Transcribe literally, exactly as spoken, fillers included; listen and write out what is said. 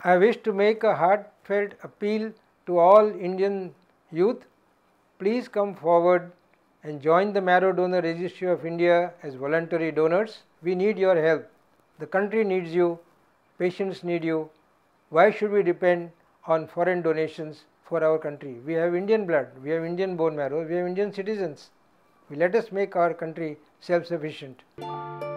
I wish to make a heartfelt appeal to all Indian youth. Please come forward and join the Marrow Donor Registry of India as voluntary donors. We need your help. The country needs you. Patients need you. Why should we depend on foreign donations for our country? We have Indian blood, we have Indian bone marrow, we have Indian citizens. Let us make our country self-sufficient.